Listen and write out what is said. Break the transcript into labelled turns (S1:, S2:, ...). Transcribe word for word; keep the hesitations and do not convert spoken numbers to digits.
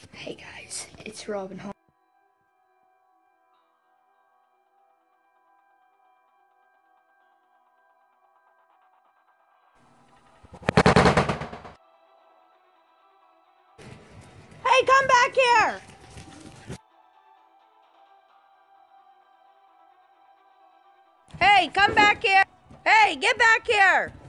S1: Hey guys, it's Robin Home.
S2: Hey, come back here! Hey, come back here! Hey, get back here!